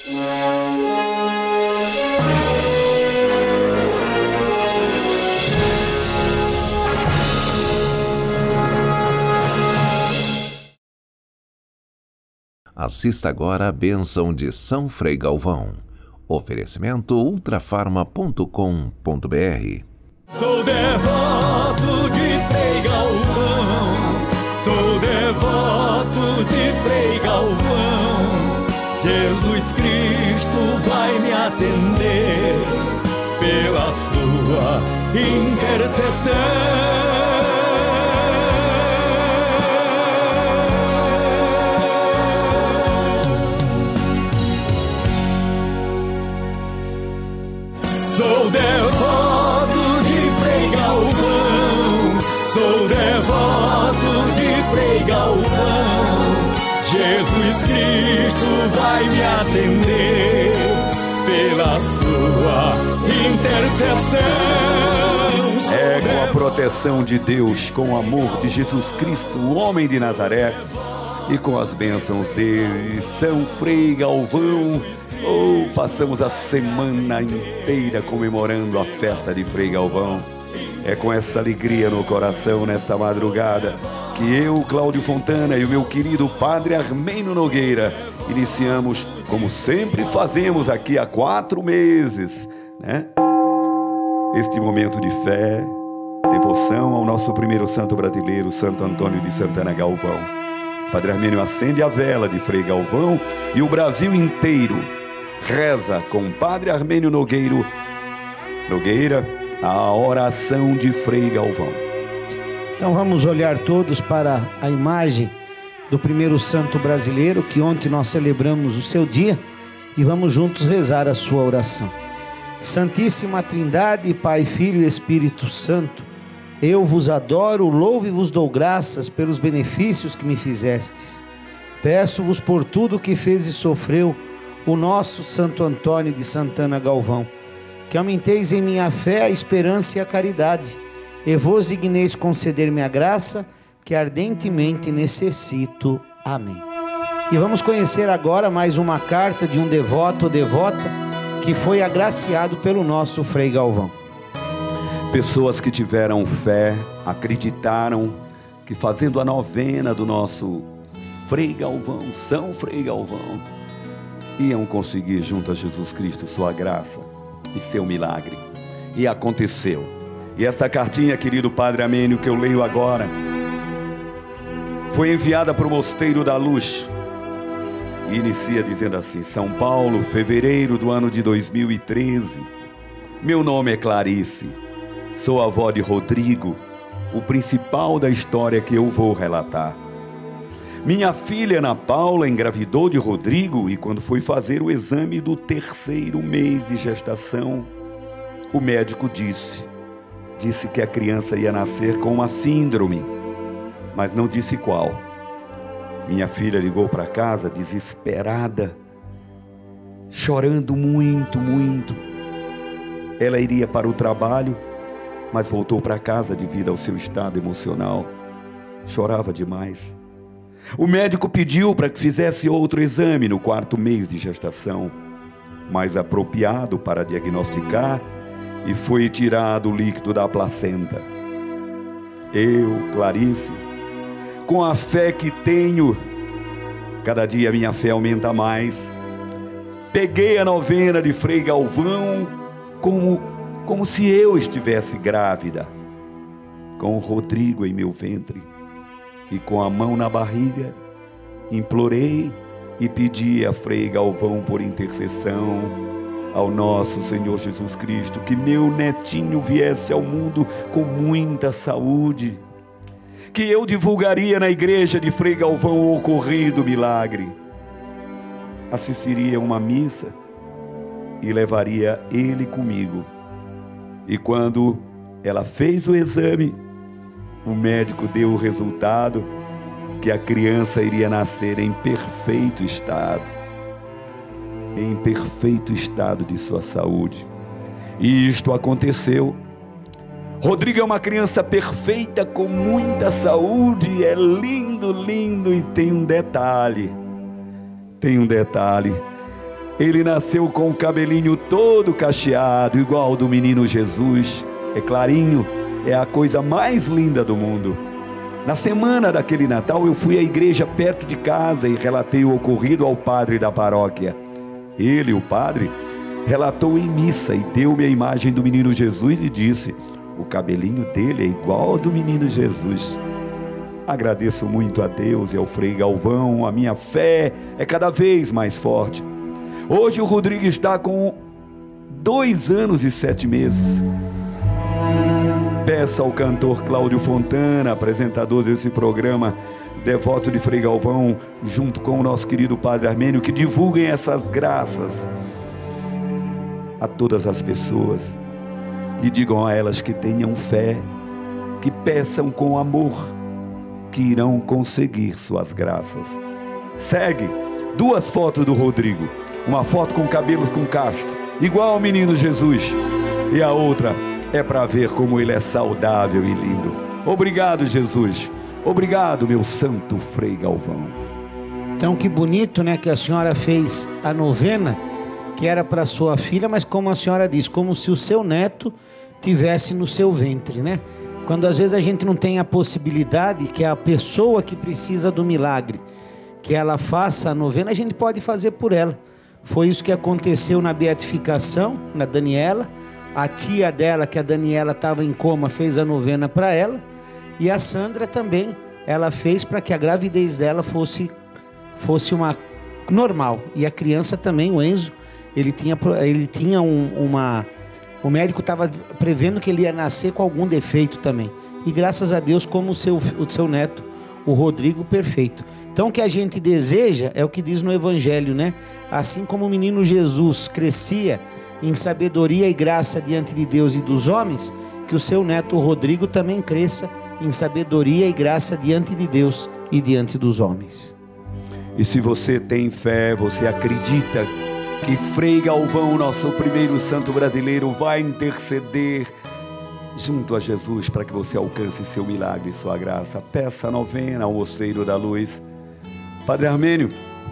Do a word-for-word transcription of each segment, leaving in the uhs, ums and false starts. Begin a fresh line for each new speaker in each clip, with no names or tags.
Assista agora a bênção de São Frei Galvão. Oferecimento ultrafarma ponto com ponto br.
Sou devoto de Frei Galvão, sou devoto de Frei Galvão. Jesus Cristo vai me atender pela sua intercessão. Sou devoto de Frei Galvão, sou devoto de Frei Galvão. Jesus Cristo vai me atender pela sua intercessão.
É com a proteção de Deus, com o amor de Jesus Cristo, o homem de Nazaré, e com as bênçãos dele, São Frei Galvão. Oh, passamos a semana inteira comemorando a festa de Frei Galvão. É com essa alegria no coração, nesta madrugada, que eu, Cláudio Fontana, e o meu querido Padre Armênio Nogueira iniciamos, como sempre fazemos aqui há quatro meses, né? Este momento de fé, devoção ao nosso primeiro santo brasileiro, Santo Antônio de Santana Galvão. Padre Armênio acende a vela de Frei Galvão e o Brasil inteiro reza com Padre Armênio Nogueiro, Nogueira a oração de Frei Galvão.
Então vamos olhar todos para a imagem do primeiro santo brasileiro, que ontem nós celebramos o seu dia, e vamos juntos rezar a sua oração. Santíssima Trindade, Pai, Filho e Espírito Santo, eu vos adoro, louvo e vos dou graças pelos benefícios que me fizestes. Peço-vos por tudo que fez e sofreu o nosso Santo Antônio de Santana Galvão, que aumenteis em minha fé, a esperança e a caridade, e vos digneis conceder-me a graça que ardentemente necessito. Amém. E vamos conhecer agora mais uma carta de um devoto ou devota que foi agraciado pelo nosso Frei Galvão.
Pessoas que tiveram fé, acreditaram que fazendo a novena do nosso Frei Galvão, São Frei Galvão, iam conseguir junto a Jesus Cristo sua graça e seu milagre. E aconteceu. E essa cartinha, querido Padre Armênio, que eu leio agora, foi enviada para o Mosteiro da Luz e inicia dizendo assim: São Paulo, fevereiro do ano de dois mil e treze. Meu nome é Clarice, sou avó de Rodrigo, o principal da história que eu vou relatar. Minha filha Ana Paula engravidou de Rodrigo e quando foi fazer o exame do terceiro mês de gestação, o médico disse, disse que a criança ia nascer com uma síndrome, mas não disse qual. Minha filha ligou para casa desesperada, chorando muito, muito. Ela iria para o trabalho, mas voltou para casa devido ao seu estado emocional. Chorava demais. O médico pediu para que fizesse outro exame no quarto mês de gestação, mais apropriado para diagnosticar, e foi tirado o líquido da placenta. Eu, Clarice, com a fé que tenho, cada dia minha fé aumenta mais, peguei a novena de Frei Galvão como, como se eu estivesse grávida, com o Rodrigo em meu ventre. E com a mão na barriga, implorei e pedi a Frei Galvão por intercessão ao nosso Senhor Jesus Cristo, que meu netinho viesse ao mundo com muita saúde, que eu divulgaria na igreja de Frei Galvão o ocorrido milagre, assistiria uma missa e levaria ele comigo. E quando ela fez o exame, o médico deu o resultado que a criança iria nascer em perfeito estado, em perfeito estado de sua saúde. E isto aconteceu. Rodrigo é uma criança perfeita, com muita saúde, é lindo, lindo, e tem um detalhe, tem um detalhe, Ele nasceu com o cabelinho todo cacheado, igual ao do menino Jesus. É clarinho, é a coisa mais linda do mundo. Na semana daquele Natal, eu fui à igreja perto de casa e relatei o ocorrido ao padre da paróquia. Ele, o padre, relatou em missa e deu-me a imagem do menino Jesus e disse: o cabelinho dele é igual ao do menino Jesus. Agradeço muito a Deus e ao Frei Galvão, a minha fé é cada vez mais forte. Hoje o Rodrigo está com dois anos e sete meses. Peço ao cantor Cláudio Fontana, apresentador desse programa, devoto de Frei Galvão, junto com o nosso querido Padre Armênio, que divulguem essas graças a todas as pessoas e digam a elas que tenham fé, que peçam com amor, que irão conseguir suas graças. Segue duas fotos do Rodrigo, uma foto com cabelos com casto, igual ao menino Jesus, e a outra é para ver como ele é saudável e lindo. Obrigado, Jesus. Obrigado, meu santo Frei Galvão.
Então, que bonito, né, que a senhora fez a novena, que era para sua filha, mas como a senhora diz, como se o seu neto tivesse no seu ventre, né? Quando às vezes a gente não tem a possibilidade, que é a pessoa que precisa do milagre, que ela faça a novena, a gente pode fazer por ela. Foi isso que aconteceu na beatificação, na Daniela. A tia dela, que a Daniela estava em coma, fez a novena para ela. E a Sandra também, ela fez para que a gravidez dela fosse, fosse uma normal. E a criança também, o Enzo, ele tinha, ele tinha um, uma... O médico estava prevendo que ele ia nascer com algum defeito também. E graças a Deus, como o seu, o seu neto, o Rodrigo, perfeito. Então o que a gente deseja é o que diz no Evangelho, né? Assim como o menino Jesus crescia em sabedoria e graça diante de Deus e dos homens, que o seu neto Rodrigo também cresça em sabedoria e graça diante de Deus e diante dos homens.
E se você tem fé, você acredita que Frei Galvão, nosso primeiro santo brasileiro, vai interceder junto a Jesus para que você alcance seu milagre e sua graça, peça a novena ao Mosteiro da Luz. Padre Armênio,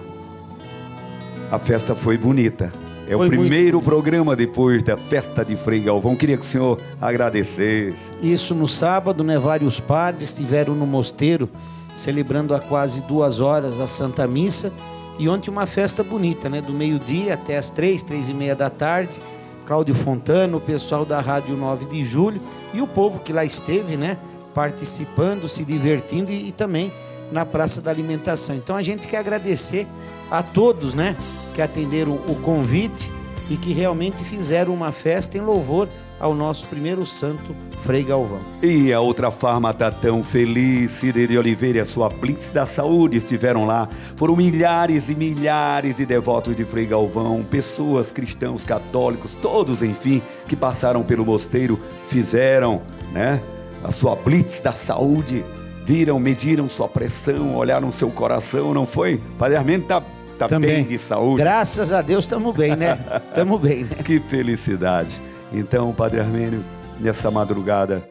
a festa foi bonita. É foi o primeiro muito... programa depois da festa de Frei Galvão. Queria que o senhor agradecesse.
Isso no sábado, né? Vários padres estiveram no mosteiro celebrando há quase duas horas a Santa Missa. E ontem uma festa bonita, né? Do meio-dia até as três, três e meia da tarde. Cláudio Fontana, o pessoal da Rádio nove de julho e o povo que lá esteve, né? Participando, se divertindo e, e também na Praça da Alimentação. Então a gente quer agradecer a todos, né? Que atenderam o convite e que realmente fizeram uma festa em louvor ao nosso primeiro santo, Frei Galvão.
E a Outra Farma tá tão feliz. Cida de Oliveira e a sua Blitz da Saúde estiveram lá. Foram milhares e milhares de devotos de Frei Galvão, pessoas, cristãos, católicos, todos, enfim, que passaram pelo mosteiro, fizeram, né, a sua Blitz da Saúde, viram, mediram sua pressão, olharam seu coração, não foi? Padre Armênio tá, tá bem de saúde.
Graças a Deus estamos bem, né? Estamos bem, né?
Que felicidade. Então, Padre Armênio, nessa madrugada,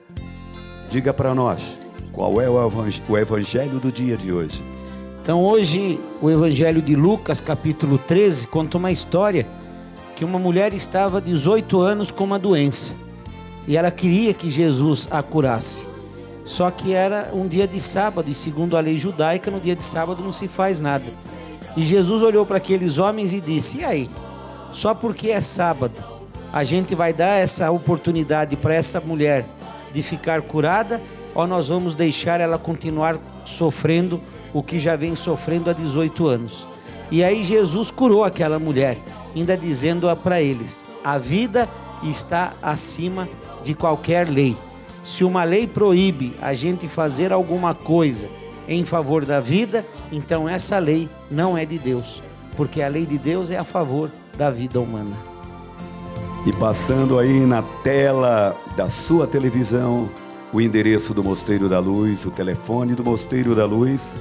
diga para nós qual é o evangelho do dia de hoje.
Então hoje o evangelho de Lucas, capítulo treze, conta uma história que uma mulher estava dezoito anos com uma doença e ela queria que Jesus a curasse. Só que era um dia de sábado e segundo a lei judaica, no dia de sábado não se faz nada. E Jesus olhou para aqueles homens e disse: e aí, só porque é sábado a gente vai dar essa oportunidade para essa mulher de ficar curada, ou nós vamos deixar ela continuar sofrendo o que já vem sofrendo há dezoito anos? E aí Jesus curou aquela mulher, ainda dizendo para eles: a vida está acima de qualquer lei. Se uma lei proíbe a gente fazer alguma coisa em favor da vida, então essa lei não é de Deus, porque a lei de Deus é a favor da vida humana.
E passando aí na tela da sua televisão o endereço do Mosteiro da Luz, o telefone do Mosteiro da Luz,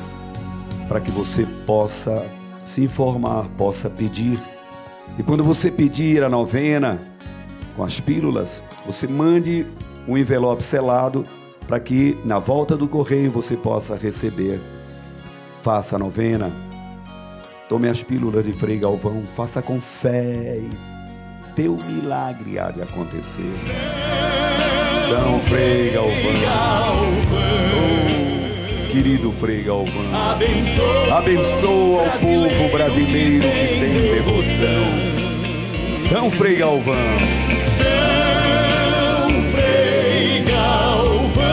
para que você possa se informar, possa pedir. E quando você pedir a novena com as pílulas, você mande um envelope selado para que na volta do correio você possa receber. Faça a novena Tome as pílulas de Frei Galvão, faça com fé e teu milagre há de acontecer. São Frei Galvão, oh, querido Frei Galvão, abençoa o povo brasileiro que tem devoção. São Frei Galvão,
São Frei Galvão,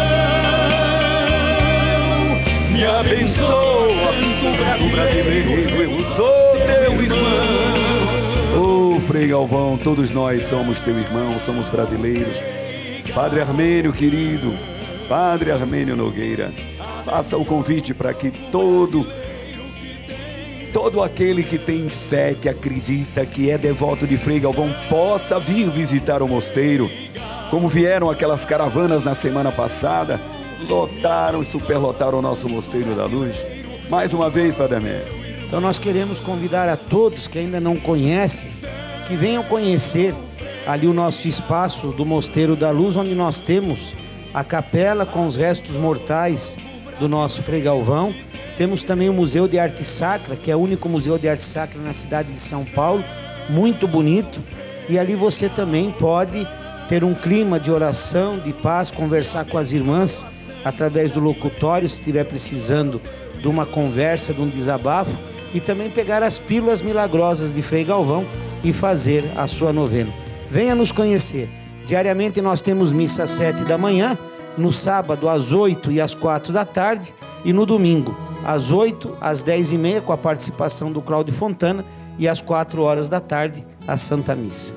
me abençoa,
o brasileiro, eu sou teu irmão. Oh, Frei Galvão, todos nós somos teu irmão, somos brasileiros. Padre Armênio, querido, Padre Armênio Nogueira, faça o convite para que todo, todo aquele que tem fé, que acredita, que é devoto de Frei Galvão, possa vir visitar o mosteiro, como vieram aquelas caravanas na semana passada, lotaram e superlotaram o nosso Mosteiro da Luz. Mais uma vez, Padre Armênio.
Então nós queremos convidar a todos que ainda não conhecem, que venham conhecer ali o nosso espaço do Mosteiro da Luz, onde nós temos a capela com os restos mortais do nosso Frei Galvão. Temos também o Museu de Arte Sacra, que é o único museu de arte sacra na cidade de São Paulo, muito bonito. E ali você também pode ter um clima de oração, de paz, conversar com as irmãs através do locutório, se estiver precisando de uma conversa, de um desabafo, e também pegar as pílulas milagrosas de Frei Galvão e fazer a sua novena. Venha nos conhecer. Diariamente nós temos missa às sete da manhã, no sábado às oito e às quatro da tarde, e no domingo às oito, às dez e meia, com a participação do Cláudio Fontana, e às quatro horas da tarde, a Santa Missa.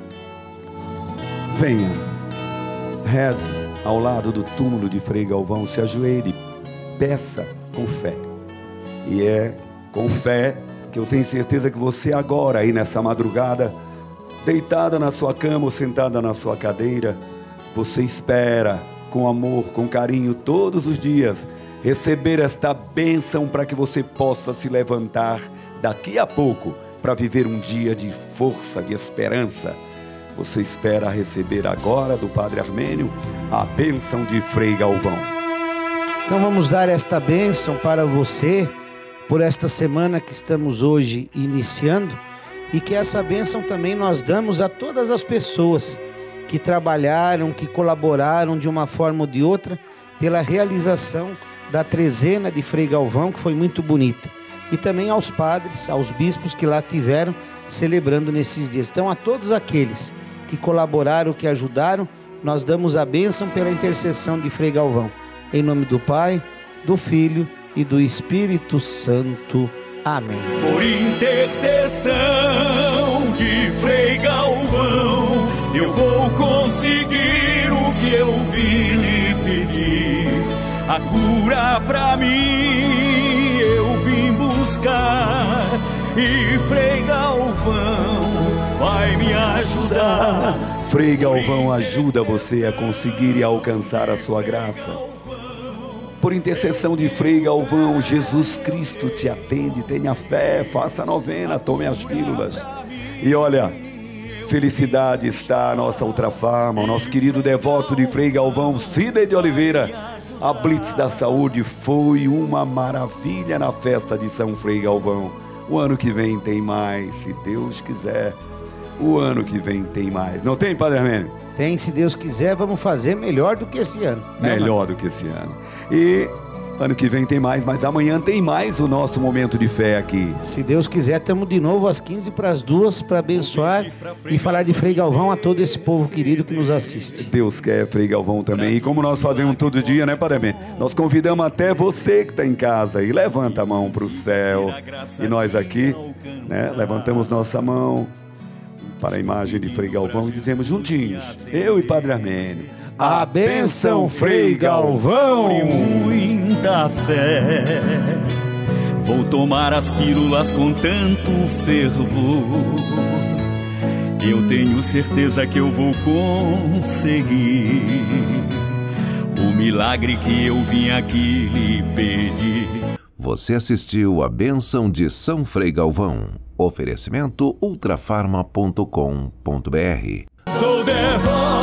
Venha, reze ao lado do túmulo de Frei Galvão, se ajoelhe, peça com fé. E é com fé que eu tenho certeza que você agora, aí nessa madrugada, deitada na sua cama ou sentada na sua cadeira, você espera com amor, com carinho, todos os dias, receber esta bênção para que você possa se levantar daqui a pouco para viver um dia de força, de esperança. Você espera receber agora do Padre Armênio a bênção de Frei Galvão.
Então vamos dar esta bênção para você, por esta semana que estamos hoje iniciando, e que essa bênção também nós damos a todas as pessoas que trabalharam, que colaboraram de uma forma ou de outra pela realização da trezena de Frei Galvão, que foi muito bonita. E também aos padres, aos bispos que lá tiveram celebrando nesses dias. Então a todos aqueles que colaboraram, que ajudaram, nós damos a bênção pela intercessão de Frei Galvão. Em nome do Pai, do Filho e do Espírito Santo. Amém.
Por intercessão de Frei Galvão, eu vou conseguir o que eu vim lhe pedir. A cura pra mim eu vim buscar, e Frei Galvão vai me ajudar.
Frei Galvão ajuda você a conseguir e a alcançar a sua graça. Por intercessão de Frei Galvão, Jesus Cristo te atende. Tenha fé, faça a novena, tome as pílulas. E olha, felicidade está a nossa Ultrafarma, o nosso querido devoto de Frei Galvão, Cida de Oliveira. A Blitz da Saúde foi uma maravilha na festa de São Frei Galvão. O ano que vem tem mais, se Deus quiser. O ano que vem tem mais. Não tem, Padre Armênio?
Tem, se Deus quiser, vamos fazer melhor do que esse ano.
Melhor do que esse ano. E ano que vem tem mais, mas amanhã tem mais o nosso momento de fé aqui.
Se Deus quiser, estamos de novo às quinze para as duas para abençoar e falar de Frei Galvão a todo esse povo querido que nos assiste.
Deus quer Frei Galvão também. E como nós fazemos todo dia, né, Padre Armênio? Nós convidamos até você que está em casa e levanta a mão para o céu. E nós aqui, né, levantamos nossa mão para a imagem de Frei Galvão e dizemos juntinhos, eu e Padre Armênio:
a bênção, Frei Galvão!
E muita fé, vou tomar as pílulas com tanto fervor. Eu tenho certeza que eu vou conseguir o milagre que eu vim aqui lhe pedir.
Você assistiu a bênção de São Frei Galvão. Oferecimento ultrafarma ponto com ponto br.
Sou devoto